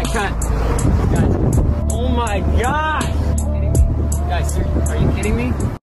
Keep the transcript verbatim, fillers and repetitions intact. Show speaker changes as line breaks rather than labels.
cut. Guys, oh my gosh! Are you kidding me? Guys, are you kidding me?